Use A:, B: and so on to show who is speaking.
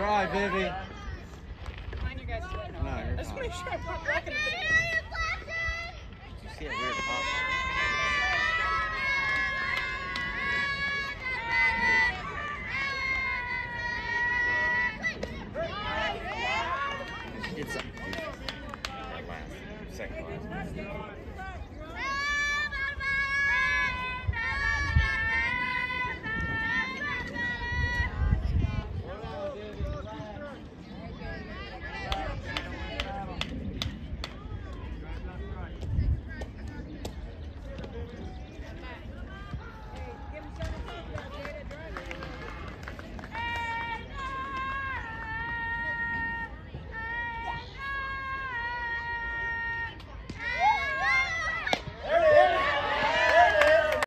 A: try, Vivi.
B: Mind you guys do it.
A: No, you're
B: I just want to make sure I'm not blocking it.
A: Did you see a weird pop? She did something. Second class.